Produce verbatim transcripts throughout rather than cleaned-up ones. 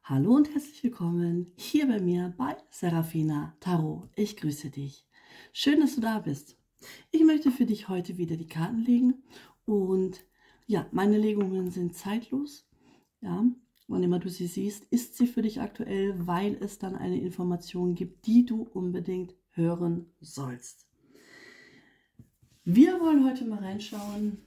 Hallo und herzlich willkommen hier bei mir bei Serafina Tarot. Ich grüße dich. Schön, dass du da bist. Ich möchte für dich heute wieder die Karten legen und ja, meine Legungen sind zeitlos. Ja, wann immer du sie siehst, ist sie für dich aktuell, weil es dann eine Information gibt, die du unbedingt hören sollst. Wir wollen heute mal reinschauen,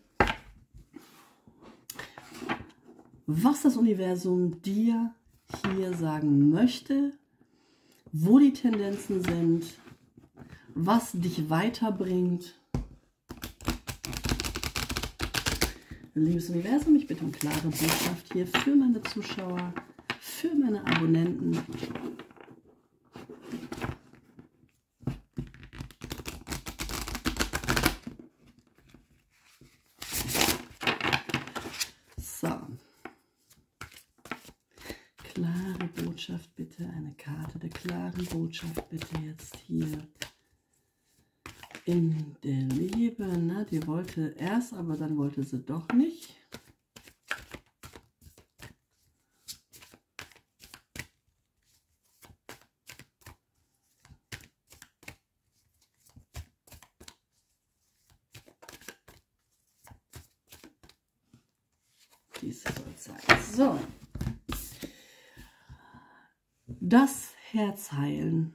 was das Universum dir hier sagen möchte, wo die Tendenzen sind, was dich weiterbringt. Liebes Universum, ich bitte um klare Botschaft hier für meine Zuschauer, für meine Abonnenten. So. Klare Botschaft bitte, eine Karte der klaren Botschaft bitte jetzt hier in der Liebe. Na, die wollte erst, aber dann wollte sie doch nicht. Diese soll es sein. So. Das Herz heilen.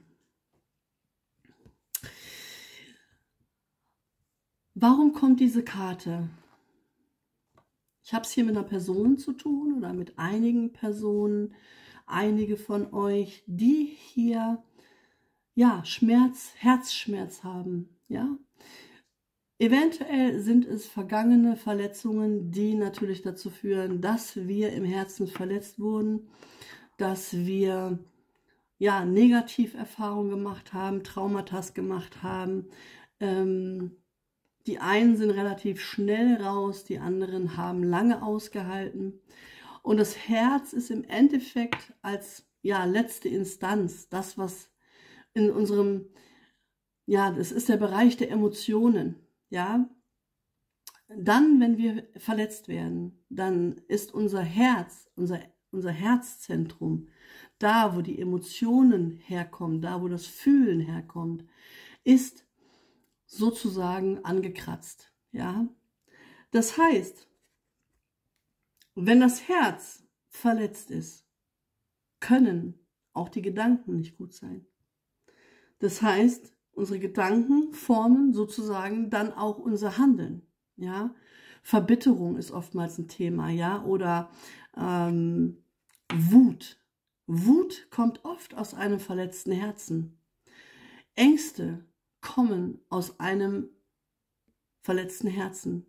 Warum kommt diese Karte? Ich habe es hier mit einer Person zu tun oder mit einigen Personen, einige von euch, die hier ja Schmerz, Herzschmerz haben, ja. Eventuell sind es vergangene Verletzungen, die natürlich dazu führen, dass wir im Herzen verletzt wurden, dass wir ja Negativerfahrungen gemacht haben, Traumata gemacht haben. Ähm, die einen sind relativ schnell raus, die anderen haben lange ausgehalten. Und das Herz ist im Endeffekt als ja letzte Instanz, das was in unserem, ja, das ist der Bereich der Emotionen, ja. Dann, wenn wir verletzt werden, dann ist unser Herz, unser unser Herzzentrum, da wo die Emotionen herkommen, da wo das Fühlen herkommt, ist sozusagen angekratzt. Ja? Das heißt, wenn das Herz verletzt ist, können auch die Gedanken nicht gut sein. Das heißt, unsere Gedanken formen sozusagen dann auch unser Handeln. Ja? Verbitterung ist oftmals ein Thema, ja, oder ähm, Wut. Wut kommt oft aus einem verletzten Herzen. Ängste kommen aus einem verletzten Herzen.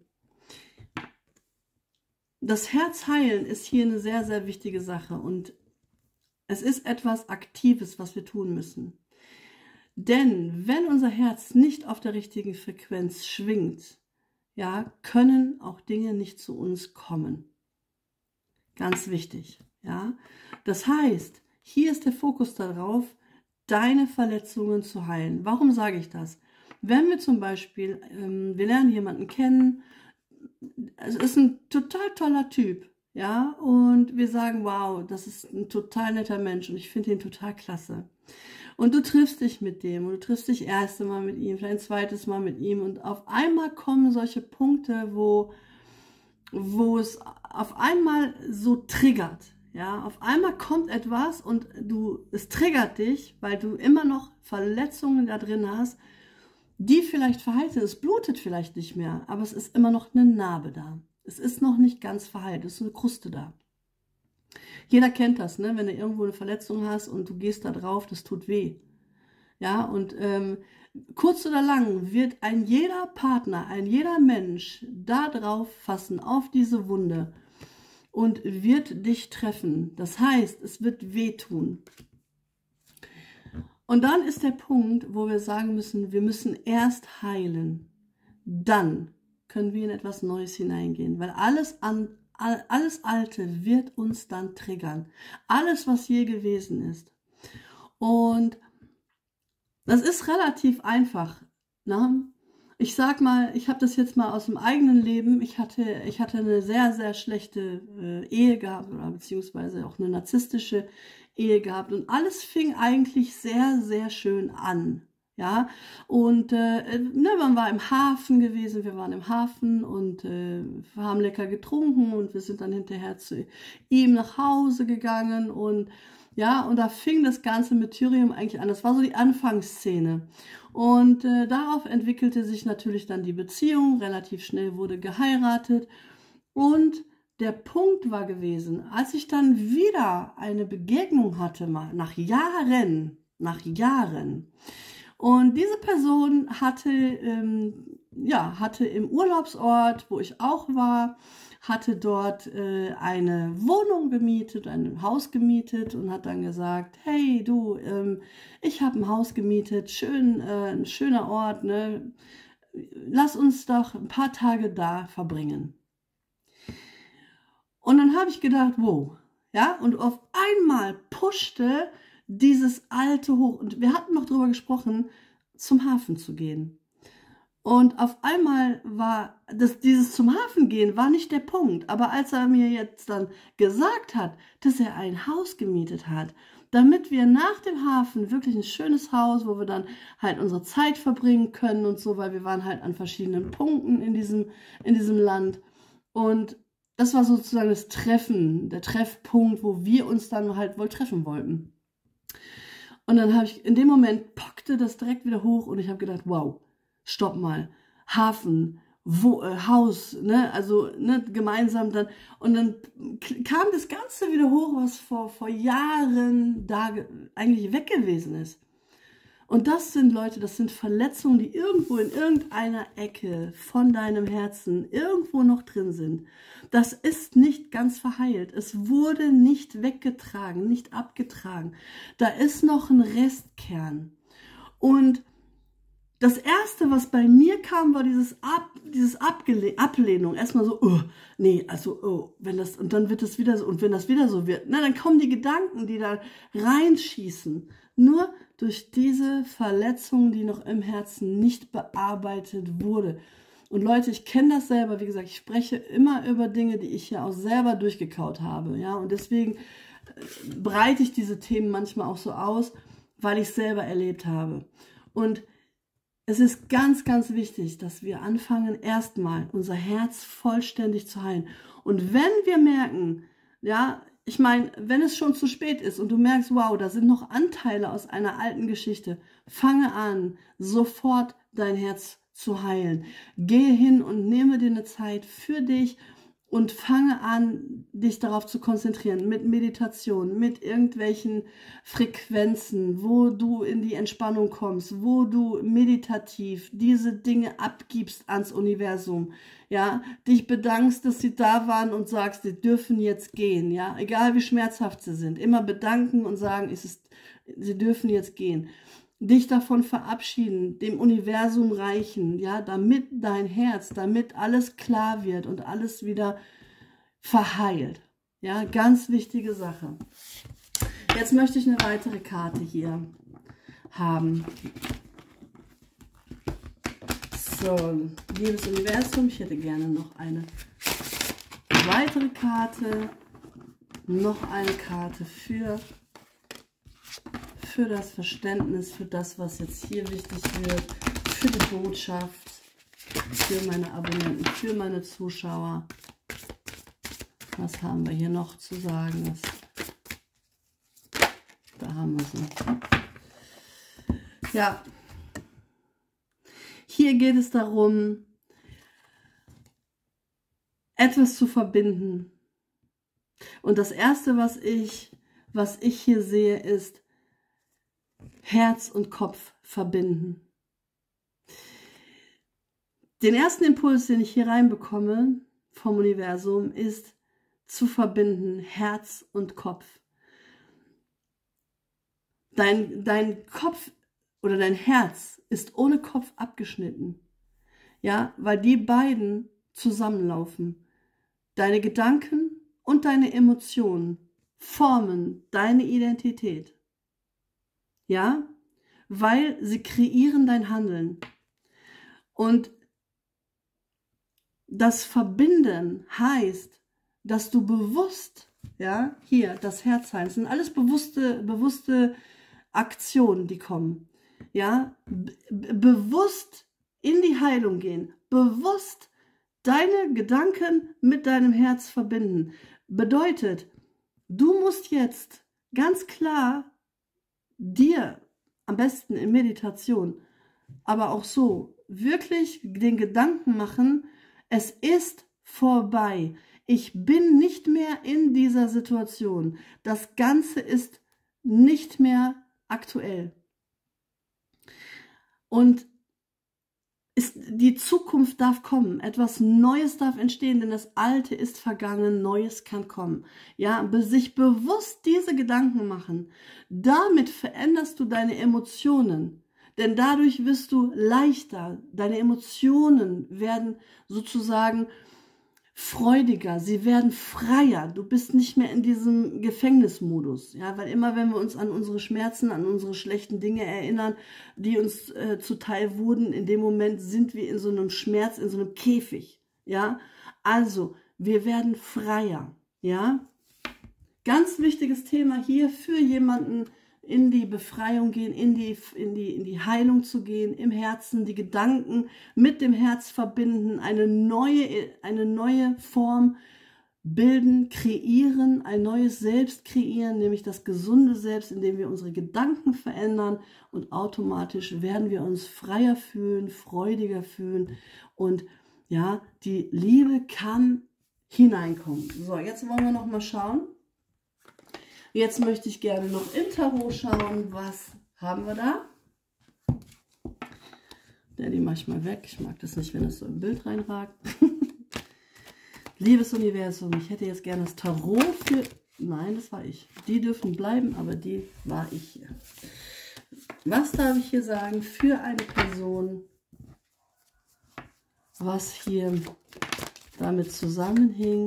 Das Herzheilen ist hier eine sehr, sehr wichtige Sache und es ist etwas Aktives, was wir tun müssen. Denn wenn unser Herz nicht auf der richtigen Frequenz schwingt, ja, können auch Dinge nicht zu uns kommen. Ganz wichtig. Ja? Das heißt, hier ist der Fokus darauf, deine Verletzungen zu heilen. Warum sage ich das? Wenn wir zum Beispiel, ähm, wir lernen jemanden kennen, es ist ein total toller Typ, ja, und wir sagen, wow, das ist ein total netter Mensch und ich finde ihn total klasse. Und du triffst dich mit dem und du triffst dich das erste Mal mit ihm, vielleicht ein zweites Mal mit ihm und auf einmal kommen solche Punkte, wo, wo es auf einmal so triggert. Ja, auf einmal kommt etwas und du, es triggert dich, weil du immer noch Verletzungen da drin hast, die vielleicht verheilt sind. Es blutet vielleicht nicht mehr, aber es ist immer noch eine Narbe da. Es ist noch nicht ganz verheilt, es ist eine Kruste da. Jeder kennt das, ne? Wenn du irgendwo eine Verletzung hast und du gehst da drauf, das tut weh. Ja, und ähm, kurz oder lang wird ein jeder Partner, ein jeder Mensch da drauf fassen, auf diese Wunde und wird dich treffen. Das heißt, es wird wehtun. Und dann ist der Punkt, wo wir sagen müssen, wir müssen erst heilen. Dann können wir in etwas Neues hineingehen, weil alles an Alles Alte wird uns dann triggern. Alles, was je gewesen ist. Und das ist relativ einfach. Ne? ich sag mal, ich habe das jetzt mal aus dem eigenen Leben. Ich hatte, ich hatte eine sehr, sehr schlechte äh, Ehe gehabt oder beziehungsweise auch eine narzisstische Ehe gehabt. Und alles fing eigentlich sehr, sehr schön an. Ja, und äh, ne, man war im Hafen gewesen, wir waren im Hafen und äh, wir haben lecker getrunken und wir sind dann hinterher zu ihm nach Hause gegangen und ja, und da fing das Ganze mit Tyrium eigentlich an. Das war so die Anfangsszene. Und äh, darauf entwickelte sich natürlich dann die Beziehung. Relativ schnell wurde geheiratet. Und der Punkt war gewesen, als ich dann wieder eine Begegnung hatte, mal nach Jahren, nach Jahren. Und diese Person hatte, ähm, ja, hatte im Urlaubsort, wo ich auch war, hatte dort äh, eine Wohnung gemietet, ein Haus gemietet und hat dann gesagt, hey du, ähm, ich habe ein Haus gemietet, schön, äh, ein schöner Ort, ne? Lass uns doch ein paar Tage da verbringen. Und dann habe ich gedacht, wow, ja, und auf einmal pushte dieses Alte hoch. Und wir hatten noch darüber gesprochen, zum Hafen zu gehen. Und auf einmal war das, dieses zum Hafen gehen war nicht der Punkt. Aber als er mir jetzt dann gesagt hat, dass er ein Haus gemietet hat, damit wir nach dem Hafen wirklich ein schönes Haus, wo wir dann halt unsere Zeit verbringen können und so, weil wir waren halt an verschiedenen Punkten in diesem, in diesem Land. Und das war sozusagen das Treffen, der Treffpunkt, wo wir uns dann halt wohl treffen wollten. Und dann habe ich, in dem Moment pockte das direkt wieder hoch und ich habe gedacht, wow, stopp mal, Hafen, wo, äh, Haus, ne, also ne, gemeinsam dann. Und dann kam das Ganze wieder hoch, was vor, vor Jahren da eigentlich weg gewesen ist. Und das sind Leute, das sind Verletzungen, die irgendwo in irgendeiner Ecke von deinem Herzen irgendwo noch drin sind. Das ist nicht ganz verheilt. Es wurde nicht weggetragen, nicht abgetragen. Da ist noch ein Restkern. Und das Erste, was bei mir kam, war dieses, Ab, dieses Abgele Ablehnung. Erstmal so, oh, nee, also, oh, wenn das, und dann wird das wieder so, und wenn das wieder so wird, na, dann kommen die Gedanken, die da reinschießen. Nur durch diese Verletzung, die noch im Herzen nicht bearbeitet wurde. Und Leute, ich kenne das selber, wie gesagt, ich spreche immer über Dinge, die ich ja auch selber durchgekaut habe, ja, und deswegen breite ich diese Themen manchmal auch so aus, weil ich es selber erlebt habe. Und es ist ganz, ganz wichtig, dass wir anfangen, erstmal unser Herz vollständig zu heilen. Und wenn wir merken, ja, ich meine, wenn es schon zu spät ist und du merkst, wow, da sind noch Anteile aus einer alten Geschichte, fange an, sofort dein Herz zu heilen. Gehe hin und nehme dir eine Zeit für dich und fange an, dich darauf zu konzentrieren, mit Meditation, mit irgendwelchen Frequenzen, wo du in die Entspannung kommst, wo du meditativ diese Dinge abgibst ans Universum, ja, dich bedankst, dass sie da waren und sagst, sie dürfen jetzt gehen, ja, egal wie schmerzhaft sie sind, immer bedanken und sagen, es ist, sie dürfen jetzt gehen. Dich davon verabschieden, dem Universum reichen, ja, damit dein Herz, damit alles klar wird und alles wieder verheilt. Ja, ganz wichtige Sache. Jetzt möchte ich eine weitere Karte hier haben. So, liebes Universum, ich hätte gerne noch eine weitere Karte, noch eine Karte für für das Verständnis, für das, was jetzt hier wichtig wird, für die Botschaft, für meine Abonnenten, für meine Zuschauer. Was haben wir hier noch zu sagen? Was, da haben wir sie. Ja, hier geht es darum, etwas zu verbinden. Und das Erste, was ich, was ich hier sehe, ist, Herz und Kopf verbinden. Den ersten Impuls, den ich hier reinbekomme vom Universum, ist zu verbinden, Herz und Kopf. Dein, dein Kopf oder dein Herz ist ohne Kopf abgeschnitten. Ja, weil die beiden zusammenlaufen. Deine Gedanken und deine Emotionen formen deine Identität. Ja, weil sie kreieren dein Handeln. Und das Verbinden heißt, dass du bewusst, ja, hier, das Herz heilen, das sind alles bewusste, bewusste Aktionen, die kommen, ja, be bewusst in die Heilung gehen, bewusst deine Gedanken mit deinem Herz verbinden. Bedeutet, du musst jetzt ganz klar dir, am besten in Meditation, aber auch so, wirklich den Gedanken machen, es ist vorbei. Ich bin nicht mehr in dieser Situation. Das Ganze ist nicht mehr aktuell. Und ist, die Zukunft darf kommen. Etwas Neues darf entstehen, denn das Alte ist vergangen, Neues kann kommen. Ja, sich bewusst diese Gedanken machen. Damit veränderst du deine Emotionen. Denn dadurch wirst du leichter. Deine Emotionen werden sozusagen freudiger, sie werden freier. Du bist nicht mehr in diesem Gefängnismodus. Ja, weil immer, wenn wir uns an unsere Schmerzen, an unsere schlechten Dinge erinnern, die uns äh, zuteil wurden, in dem Moment sind wir in so einem Schmerz, in so einem Käfig. Ja, also wir werden freier. Ja, ganz wichtiges Thema hier für jemanden, in die Befreiung gehen, in die, in, die, in die Heilung zu gehen, im Herzen, die Gedanken mit dem Herz verbinden, eine neue, eine neue Form bilden, kreieren, ein neues Selbst kreieren, nämlich das gesunde Selbst, indem wir unsere Gedanken verändern und automatisch werden wir uns freier fühlen, freudiger fühlen und ja, die Liebe kann hineinkommen. So, jetzt wollen wir noch mal schauen. Jetzt möchte ich gerne noch im Tarot schauen, was haben wir da? Der die manchmal weg. Ich mag das nicht, wenn es so im Bild reinragt. Liebes Universum, ich hätte jetzt gerne das Tarot für... Nein, das war ich. Die dürfen bleiben, aber die war ich hier. Was darf ich hier sagen für eine Person, was hier damit zusammenhing?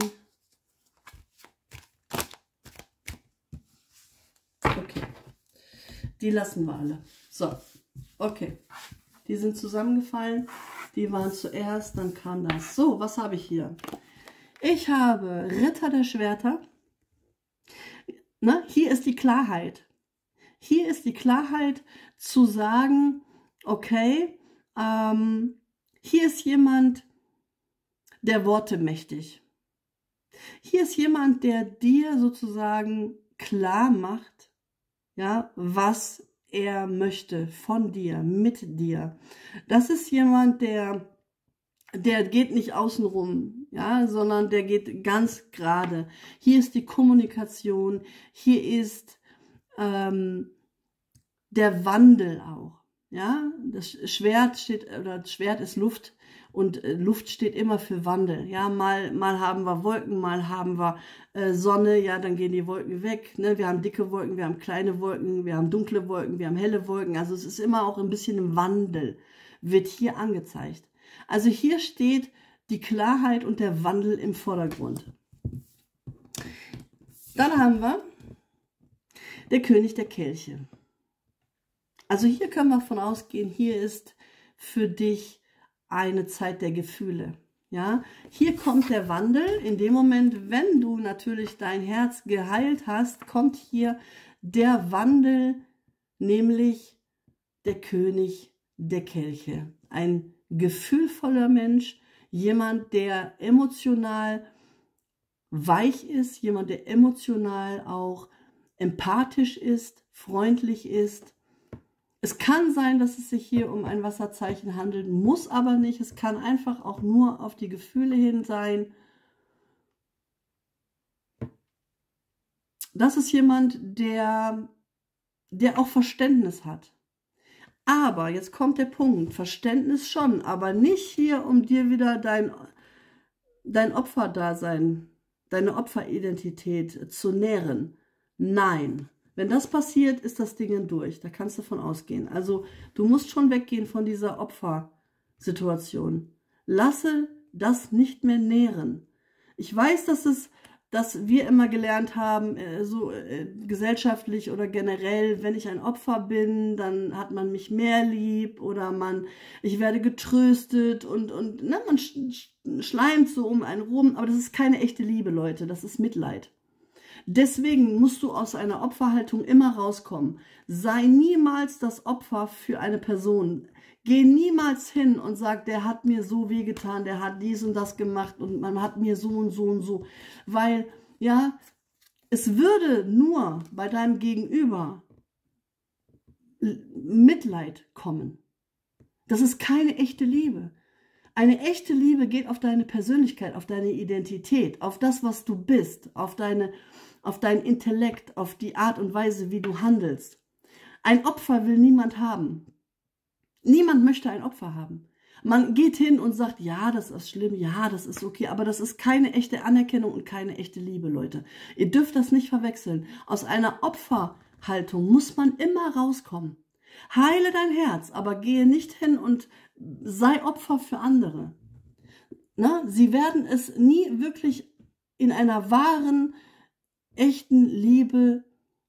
Okay, die lassen wir alle. So, okay. Die sind zusammengefallen. Die waren zuerst, dann kam das. So, was habe ich hier? Ich habe Ritter der Schwerter. Na, hier ist die Klarheit. Hier ist die Klarheit zu sagen, okay, ähm, hier ist jemand, der Worte mächtig. Hier ist jemand, der dir sozusagen klar macht, ja, was er möchte von dir, mit dir. Das ist jemand, der, der geht nicht außenrum, ja, sondern der geht ganz gerade. Hier ist die Kommunikation, hier ist ähm, der Wandel auch, ja. Das Schwert steht, oder das Schwert ist Luft. Und äh, Luft steht immer für Wandel. Ja, mal, mal haben wir Wolken, mal haben wir äh, Sonne, ja, dann gehen die Wolken weg. Ne? Wir haben dicke Wolken, wir haben kleine Wolken, wir haben dunkle Wolken, wir haben helle Wolken. Also es ist immer auch ein bisschen im Wandel, wird hier angezeigt. Also hier steht die Klarheit und der Wandel im Vordergrund. Dann haben wir der König der Kelche. Also hier können wir von ausgehen, hier ist für dich eine Zeit der Gefühle. Ja, hier kommt der Wandel. In dem Moment, wenn du natürlich dein Herz geheilt hast, kommt hier der Wandel, nämlich der König der Kelche. Ein gefühlvoller Mensch, jemand, der emotional weich ist, jemand, der emotional auch empathisch ist, freundlich ist. Es kann sein, dass es sich hier um ein Wasserzeichen handelt, muss aber nicht. Es kann einfach auch nur auf die Gefühle hin sein. Das ist jemand, der, der auch Verständnis hat. Aber, jetzt kommt der Punkt, Verständnis schon, aber nicht hier, um dir wieder dein, dein Opferdasein, deine Opferidentität zu nähren. Nein. Wenn das passiert, ist das Ding durch. Da kannst du von ausgehen. Also du musst schon weggehen von dieser Opfersituation. Lasse das nicht mehr nähren. Ich weiß, dass es dass wir immer gelernt haben, äh, so äh, gesellschaftlich oder generell, wenn ich ein Opfer bin, dann hat man mich mehr lieb oder man, ich werde getröstet und, und ne, man sch schleimt so um einen rum, aber das ist keine echte Liebe, Leute, das ist Mitleid. Deswegen musst du aus einer Opferhaltung immer rauskommen. Sei niemals das Opfer für eine Person. Geh niemals hin und sag, der hat mir so wehgetan, der hat dies und das gemacht und man hat mir so und so und so. Weil, ja, es würde nur bei deinem Gegenüber Mitleid kommen. Das ist keine echte Liebe. Eine echte Liebe geht auf deine Persönlichkeit, auf deine Identität, auf das, was du bist, auf deine, auf deinen Intellekt, auf die Art und Weise, wie du handelst. Ein Opfer will niemand haben. Niemand möchte ein Opfer haben. Man geht hin und sagt, ja, das ist schlimm, ja, das ist okay, aber das ist keine echte Anerkennung und keine echte Liebe, Leute. Ihr dürft das nicht verwechseln. Aus einer Opferhaltung muss man immer rauskommen. Heile dein Herz, aber gehe nicht hin und sei Opfer für andere. Na, sie werden es nie wirklich in einer wahren, echten Liebe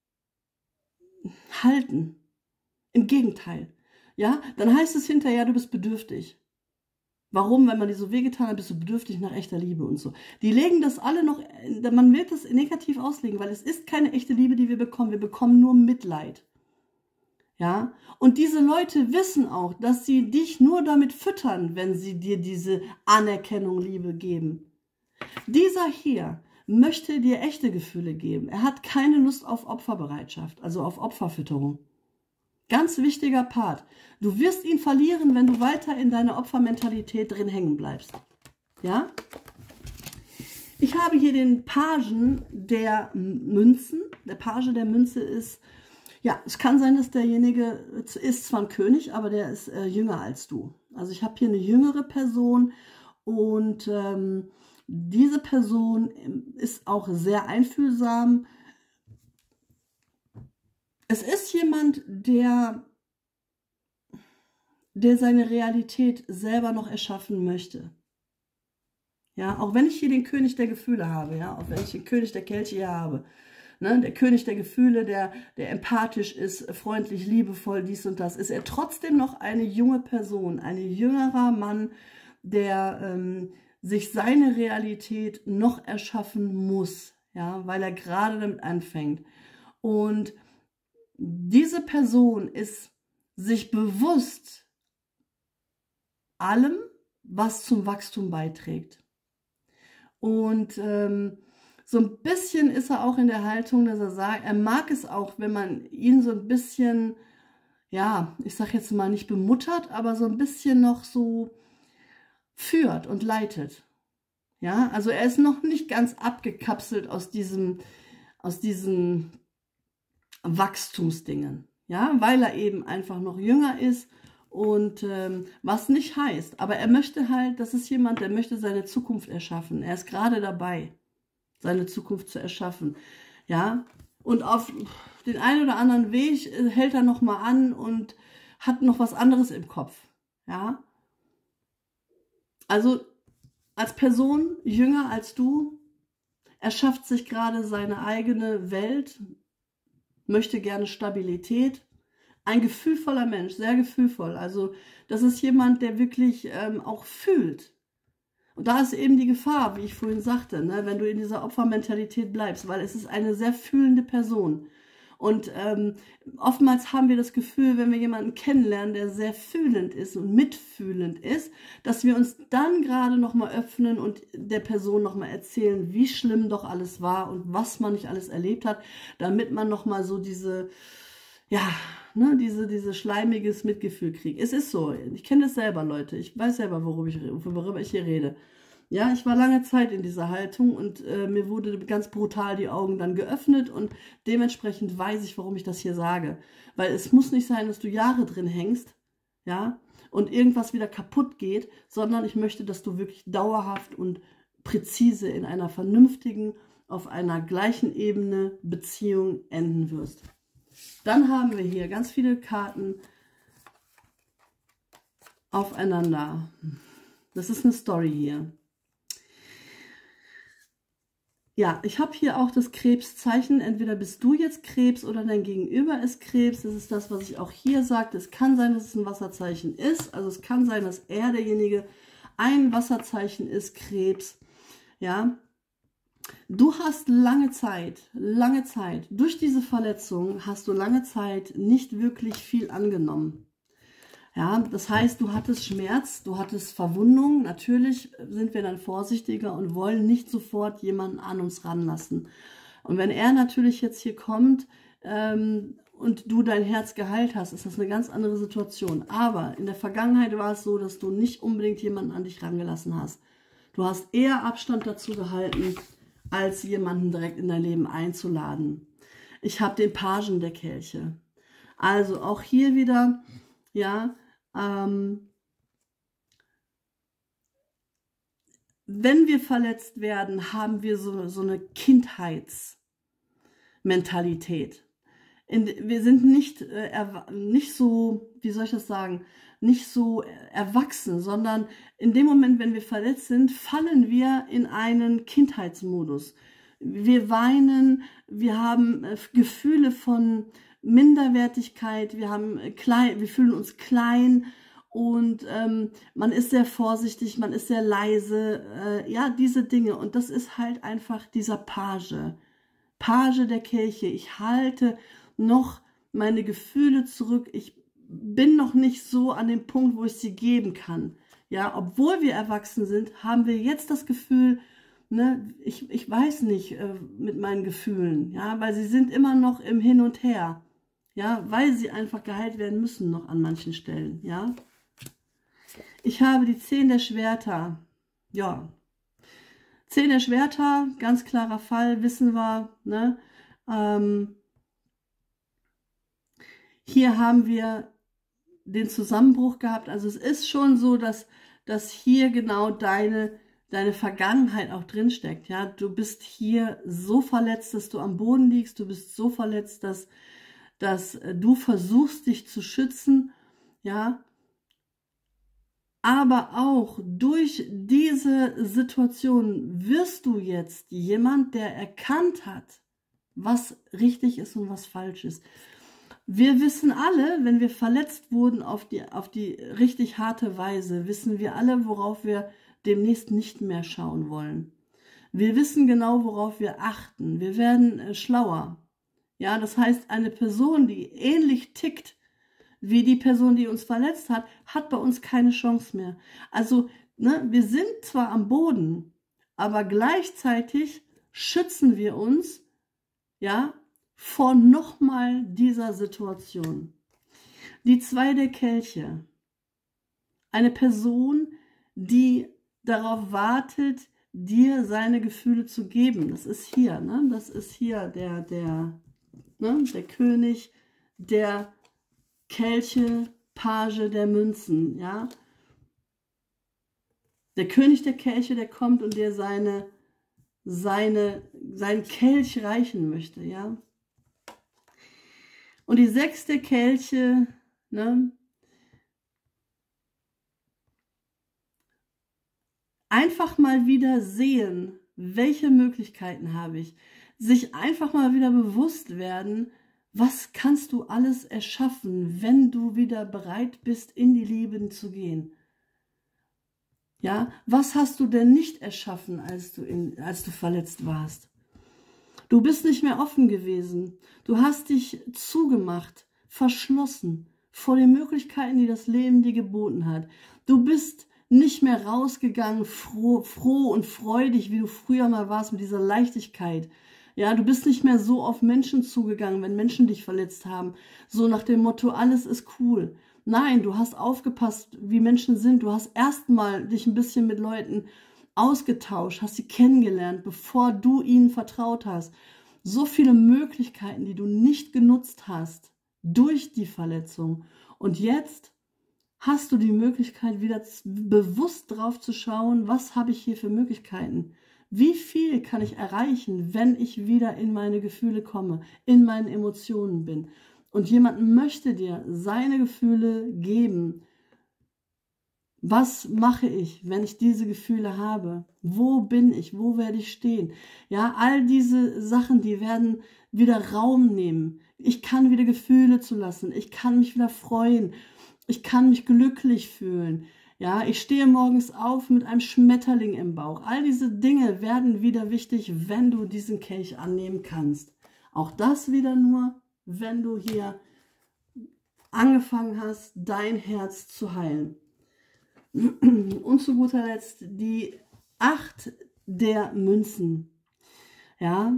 halten. Im Gegenteil. Ja, dann heißt es hinterher, du bist bedürftig. Warum? Wenn man dir so wehgetan hat, bist du bedürftig nach echter Liebe und so. Die legen das alle noch, man wird das negativ auslegen, weil es ist keine echte Liebe, die wir bekommen. Wir bekommen nur Mitleid. Ja, und diese Leute wissen auch, dass sie dich nur damit füttern, wenn sie dir diese Anerkennung, Liebe geben. Dieser hier möchte dir echte Gefühle geben. Er hat keine Lust auf Opferbereitschaft, also auf Opferfütterung. Ganz wichtiger Part. Du wirst ihn verlieren, wenn du weiter in deiner Opfermentalität drin hängen bleibst. Ja? Ich habe hier den Pagen der Münzen. Der Page der Münze ist, ja, es kann sein, dass derjenige ist zwar ein König, aber der ist äh, jünger als du. Also ich habe hier eine jüngere Person und ähm, diese Person ist auch sehr einfühlsam. Es ist jemand, der, der seine Realität selber noch erschaffen möchte. Ja, auch wenn ich hier den König der Gefühle habe, ja, auch wenn ich den König der Kelche hier habe, ne, der König der Gefühle, der, der empathisch ist, freundlich, liebevoll, dies und das, ist er trotzdem noch eine junge Person, ein jüngerer Mann, der ähm, sich seine Realität noch erschaffen muss, ja, weil er gerade damit anfängt. Und diese Person ist sich bewusst allem, was zum Wachstum beiträgt. Und ähm, so ein bisschen ist er auch in der Haltung, dass er sagt, er mag es auch, wenn man ihn so ein bisschen, ja, ich sag jetzt mal nicht bemuttert, aber so ein bisschen noch so führt und leitet. Ja, also er ist noch nicht ganz abgekapselt aus diesem, aus diesen Wachstumsdingen, ja, weil er eben einfach noch jünger ist und ähm, was nicht heißt, aber er möchte halt, das ist jemand, der möchte seine Zukunft erschaffen. Er ist gerade dabei, seine Zukunft zu erschaffen, ja, und auf den einen oder anderen Weg hält er noch mal an und hat noch was anderes im Kopf, ja. Also als Person jünger als du, er schafft sich gerade seine eigene Welt, möchte gerne Stabilität. Ein gefühlvoller Mensch, sehr gefühlvoll. Also das ist jemand, der wirklich ähm, auch fühlt. Und da ist eben die Gefahr, wie ich vorhin sagte, ne, wenn du in dieser Opfermentalität bleibst, weil es ist eine sehr fühlende Person. Und ähm, oftmals haben wir das Gefühl, wenn wir jemanden kennenlernen, der sehr fühlend ist und mitfühlend ist, dass wir uns dann gerade nochmal öffnen und der Person nochmal erzählen, wie schlimm doch alles war und was man nicht alles erlebt hat, damit man nochmal so diese, ja, ne, diese, diese schleimiges Mitgefühl kriegt. Es ist so, ich kenne das selber, Leute, ich weiß selber, worüber ich, worüber ich hier rede. Ja, ich war lange Zeit in dieser Haltung und äh, mir wurde ganz brutal die Augen dann geöffnet und dementsprechend weiß ich, warum ich das hier sage. Weil es muss nicht sein, dass du Jahre drin hängst, ja, und irgendwas wieder kaputt geht, sondern ich möchte, dass du wirklich dauerhaft und präzise in einer vernünftigen, auf einer gleichen Ebene Beziehung enden wirst. Dann haben wir hier ganz viele Karten aufeinander. Das ist eine Story hier. Ja, ich habe hier auch das Krebszeichen. Entweder bist du jetzt Krebs oder dein Gegenüber ist Krebs. Das ist das, was ich auch hier sagte. Es kann sein, dass es ein Wasserzeichen ist. Also es kann sein, dass er derjenige ein Wasserzeichen ist, Krebs. Ja, du hast lange Zeit, lange Zeit, durch diese Verletzung hast du lange Zeit nicht wirklich viel angenommen. Ja, das heißt, du hattest Schmerz, du hattest Verwundung. Natürlich sind wir dann vorsichtiger und wollen nicht sofort jemanden an uns ranlassen. Und wenn er natürlich jetzt hier kommt ähm, und du dein Herz geheilt hast, ist das eine ganz andere Situation. Aber in der Vergangenheit war es so, dass du nicht unbedingt jemanden an dich rangelassen hast. Du hast eher Abstand dazu gehalten, als jemanden direkt in dein Leben einzuladen. Ich habe den Pagen der Kelche. Also auch hier wieder, ja, ähm, wenn wir verletzt werden, haben wir so, so eine Kindheitsmentalität. In, wir sind nicht, äh, nicht so, wie soll ich das sagen, nicht so erwachsen, sondern in dem Moment, wenn wir verletzt sind, fallen wir in einen Kindheitsmodus. Wir weinen, wir haben äh, Gefühle von Minderwertigkeit, wir, haben klein, wir fühlen uns klein und ähm, man ist sehr vorsichtig, man ist sehr leise, äh, ja, diese Dinge. Und das ist halt einfach dieser Page, Page der Kelche. Ich halte noch meine Gefühle zurück, ich bin noch nicht so an dem Punkt, wo ich sie geben kann. Ja, obwohl wir erwachsen sind, haben wir jetzt das Gefühl, ne, ich, ich weiß nicht äh, mit meinen Gefühlen, ja, weil sie sind immer noch im Hin und Her. Ja, weil sie einfach geheilt werden müssen noch an manchen Stellen, ja. Ich habe die zehn der Schwerter, ja. zehn der Schwerter, ganz klarer Fall, wissen wir, ne. Ähm, hier haben wir den Zusammenbruch gehabt. Also es ist schon so, dass, dass hier genau deine, deine Vergangenheit auch drinsteckt, ja. Du bist hier so verletzt, dass du am Boden liegst, du bist so verletzt, dass dass du versuchst, dich zu schützen, ja, aber auch durch diese Situation wirst du jetzt jemand, der erkannt hat, was richtig ist und was falsch ist. Wir wissen alle, wenn wir verletzt wurden auf die, auf die richtig harte Weise, wissen wir alle, worauf wir demnächst nicht mehr schauen wollen. Wir wissen genau, worauf wir achten. Wir werden äh, schlauer. Ja, das heißt, eine Person, die ähnlich tickt wie die Person, die uns verletzt hat, hat bei uns keine Chance mehr. Also, ne, wir sind zwar am Boden, aber gleichzeitig schützen wir uns, ja, vor nochmal dieser Situation. Die zwei der Kelche. Eine Person, die darauf wartet, dir seine Gefühle zu geben. Das ist hier, ne? Das ist hier der, der, ne? Der König der Kelche, Page der Münzen, ja? Der König der Kelche, der kommt und dir seine, seine, seinen Kelch reichen möchte, ja? Und die sechs der Kelche, ne? Einfach mal wieder sehen, welche Möglichkeiten habe ich. Sich einfach mal wieder bewusst werden, was kannst du alles erschaffen, wenn du wieder bereit bist, in die Liebe zu gehen. Ja, was hast du denn nicht erschaffen, als du, in, als du verletzt warst? Du bist nicht mehr offen gewesen. Du hast dich zugemacht, verschlossen vor den Möglichkeiten, die das Leben dir geboten hat. Du bist nicht mehr rausgegangen, froh, froh und freudig, wie du früher mal warst, mit dieser Leichtigkeit. Ja, du bist nicht mehr so auf Menschen zugegangen, wenn Menschen dich verletzt haben. So nach dem Motto, alles ist cool. Nein, du hast aufgepasst, wie Menschen sind. Du hast erstmal dich ein bisschen mit Leuten ausgetauscht, hast sie kennengelernt, bevor du ihnen vertraut hast. So viele Möglichkeiten, die du nicht genutzt hast durch die Verletzung. Und jetzt hast du die Möglichkeit, wieder bewusst drauf zu schauen, was habe ich hier für Möglichkeiten? Wie viel kann ich erreichen, wenn ich wieder in meine Gefühle komme, in meinen Emotionen bin? Und jemand möchte dir seine Gefühle geben. Was mache ich, wenn ich diese Gefühle habe? Wo bin ich? Wo werde ich stehen? Ja, all diese Sachen, die werden wieder Raum nehmen. Ich kann wieder Gefühle zulassen. Ich kann mich wieder freuen. Ich kann mich glücklich fühlen. Ja, ich stehe morgens auf mit einem Schmetterling im Bauch. All diese Dinge werden wieder wichtig, wenn du diesen Kelch annehmen kannst. Auch das wieder nur, wenn du hier angefangen hast, dein Herz zu heilen. Und zu guter Letzt die acht der Münzen. Ja,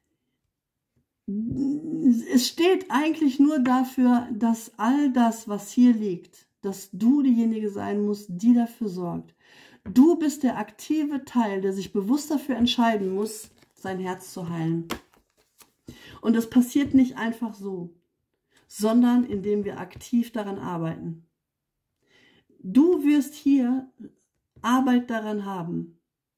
es steht eigentlich nur dafür, dass all das, was hier liegt, dass du diejenige sein musst, die dafür sorgt. Du bist der aktive Teil, der sich bewusst dafür entscheiden muss, sein Herz zu heilen. Und das passiert nicht einfach so, sondern indem wir aktiv daran arbeiten. Du wirst hier Arbeit daran haben,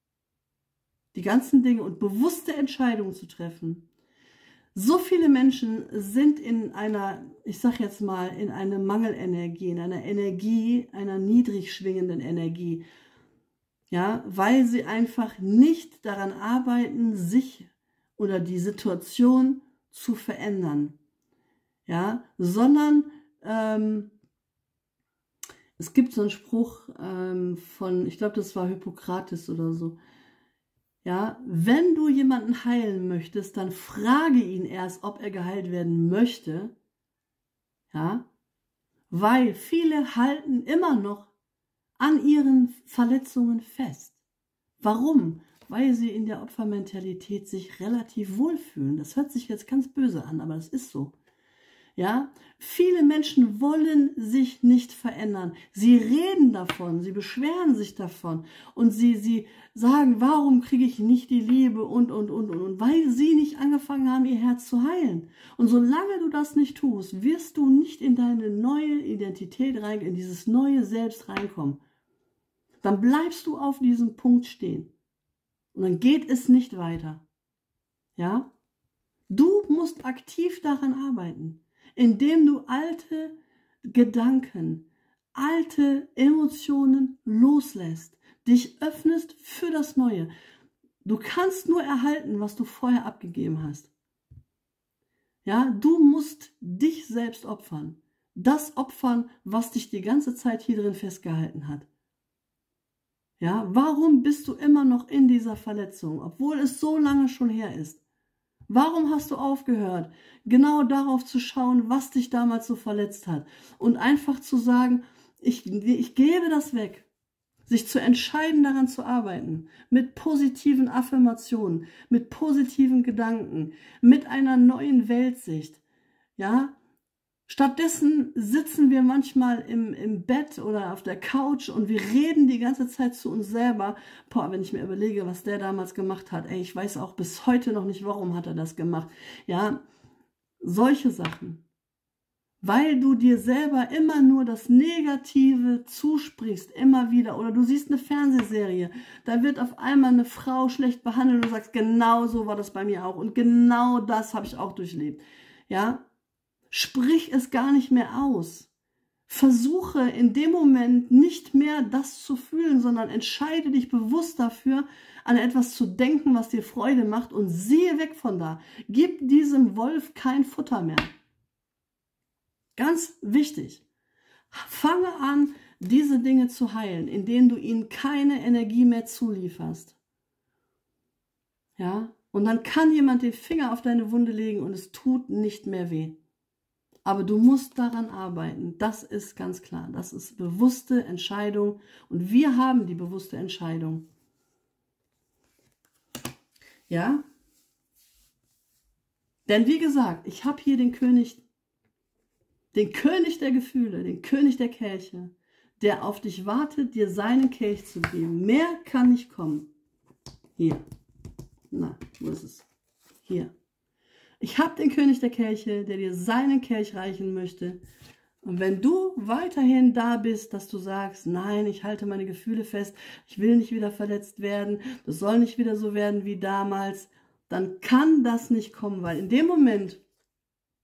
die ganzen Dinge und bewusste Entscheidungen zu treffen. So viele Menschen sind in einer, ich sage jetzt mal, in einer Mangelenergie, in einer Energie, einer niedrig schwingenden Energie, ja, weil sie einfach nicht daran arbeiten, sich oder die Situation zu verändern, ja, sondern ähm, es gibt so einen Spruch ähm, von, ich glaube, das war Hippokrates oder so. Ja, wenn du jemanden heilen möchtest, dann frage ihn erst, ob er geheilt werden möchte. Ja, weil viele halten immer noch an ihren Verletzungen fest. Warum? Weil sie in der Opfermentalität sich relativ wohlfühlen. Das hört sich jetzt ganz böse an, aber das ist so. Ja, viele Menschen wollen sich nicht verändern. Sie reden davon, sie beschweren sich davon und sie, sie sagen, warum kriege ich nicht die Liebe und, und, und, und, und, weil sie nicht angefangen haben, ihr Herz zu heilen. Und solange du das nicht tust, wirst du nicht in deine neue Identität rein, in dieses neue Selbst reinkommen. Dann bleibst du auf diesem Punkt stehen und dann geht es nicht weiter. Ja, du musst aktiv daran arbeiten, indem du alte Gedanken, alte Emotionen loslässt, dich öffnest für das Neue. Du kannst nur erhalten, was du vorher abgegeben hast. Ja, du musst dich selbst opfern. Das opfern, was dich die ganze Zeit hier drin festgehalten hat. Ja, warum bist du immer noch in dieser Verletzung, obwohl es so lange schon her ist? Warum hast du aufgehört, genau darauf zu schauen, was dich damals so verletzt hat? Und einfach zu sagen, ich, ich gebe das weg. Sich zu entscheiden, daran zu arbeiten. Mit positiven Affirmationen, mit positiven Gedanken, mit einer neuen Weltsicht. Ja? Stattdessen sitzen wir manchmal im, im Bett oder auf der Couch und wir reden die ganze Zeit zu uns selber. Boah, wenn ich mir überlege, was der damals gemacht hat, ey, ich weiß auch bis heute noch nicht, warum hat er das gemacht. Ja, solche Sachen. Weil du dir selber immer nur das Negative zusprichst, immer wieder. Oder du siehst eine Fernsehserie, da wird auf einmal eine Frau schlecht behandelt und du sagst, genau so war das bei mir auch. Und genau das habe ich auch durchlebt. Ja, sprich es gar nicht mehr aus. Versuche in dem Moment nicht mehr das zu fühlen, sondern entscheide dich bewusst dafür, an etwas zu denken, was dir Freude macht und siehe weg von da. Gib diesem Wolf kein Futter mehr. Ganz wichtig. Fange an, diese Dinge zu heilen, indem du ihnen keine Energie mehr zulieferst. Ja? Und dann kann jemand den Finger auf deine Wunde legen und es tut nicht mehr weh. Aber du musst daran arbeiten, das ist ganz klar. Das ist bewusste Entscheidung und wir haben die bewusste Entscheidung. Ja? Denn wie gesagt, ich habe hier den König, den König der Gefühle, den König der Kelche, der auf dich wartet, dir seinen Kelch zu geben. Mehr kann nicht kommen. Hier. Na, wo ist es? Hier. Ich habe den König der Kelche, der dir seinen Kelch reichen möchte. Und wenn du weiterhin da bist, dass du sagst, nein, ich halte meine Gefühle fest, ich will nicht wieder verletzt werden, das soll nicht wieder so werden wie damals, dann kann das nicht kommen, weil in dem Moment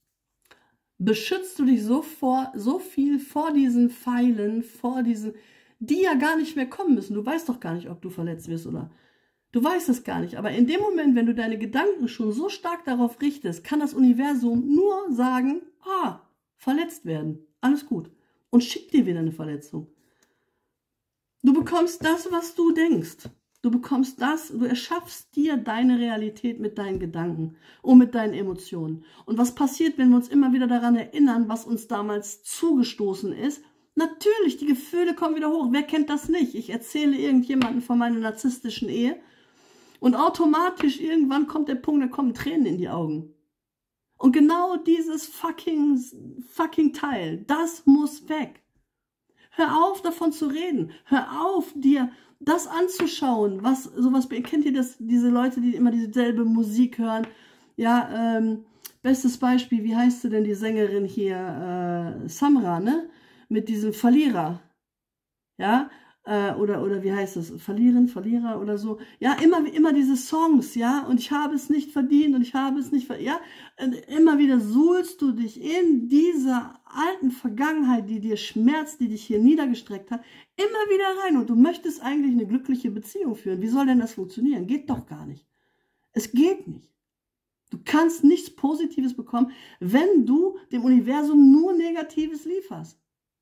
beschützt du dich so, vor, so viel vor diesen Pfeilen, vor diesen die ja gar nicht mehr kommen müssen. Du weißt doch gar nicht, ob du verletzt wirst oder du weißt es gar nicht. Aber in dem Moment, wenn du deine Gedanken schon so stark darauf richtest, kann das Universum nur sagen, ah, verletzt werden, alles gut. Und schickt dir wieder eine Verletzung. Du bekommst das, was du denkst. Du bekommst das, du erschaffst dir deine Realität mit deinen Gedanken und mit deinen Emotionen. Und was passiert, wenn wir uns immer wieder daran erinnern, was uns damals zugestoßen ist? Natürlich, die Gefühle kommen wieder hoch. Wer kennt das nicht? Ich erzähle irgendjemandem von meiner narzisstischen Ehe und automatisch irgendwann kommt der Punkt, da kommen Tränen in die Augen. Und genau dieses fucking, fucking Teil, das muss weg. Hör auf, davon zu reden. Hör auf, dir das anzuschauen, was sowas, kennt ihr das, diese Leute, die immer dieselbe Musik hören? Ja, ähm, bestes Beispiel, wie heißt sie denn, die Sängerin hier, äh, Samra, ne? Mit diesem Verlierer, ja, äh, oder, oder wie heißt das, Verlieren, Verlierer oder so, ja, immer, immer diese Songs, ja, und ich habe es nicht verdient und ich habe es nicht verdient, ja, immer wieder suhlst du dich in dieser alten Vergangenheit, die dir schmerzt, die dich hier niedergestreckt hat, immer wieder rein und du möchtest eigentlich eine glückliche Beziehung führen. Wie soll denn das funktionieren? Geht doch gar nicht. Es geht nicht. Du kannst nichts Positives bekommen, wenn du dem Universum nur Negatives lieferst.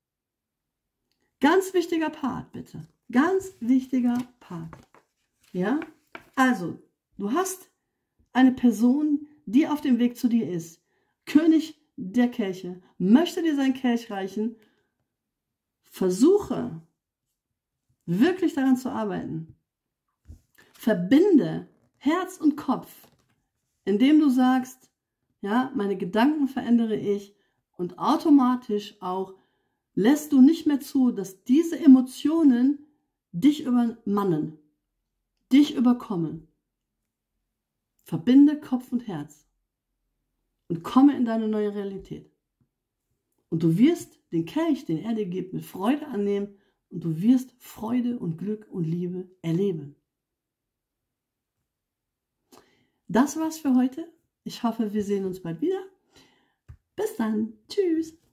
Ganz wichtiger Part, bitte. Ganz wichtiger Part. Ja? Also, du hast eine Person, die auf dem Weg zu dir ist. König der Kelche. Möchte dir sein Kelch reichen. Versuche, wirklich daran zu arbeiten. Verbinde Herz und Kopf, indem du sagst, ja, meine Gedanken verändere ich und automatisch auch lässt du nicht mehr zu, dass diese Emotionen dich übermannen, dich überkommen. Verbinde Kopf und Herz und komme in deine neue Realität. Und du wirst den Kelch, den er dir gibt, mit Freude annehmen und du wirst Freude und Glück und Liebe erleben. Das war's für heute. Ich hoffe, wir sehen uns bald wieder. Bis dann. Tschüss.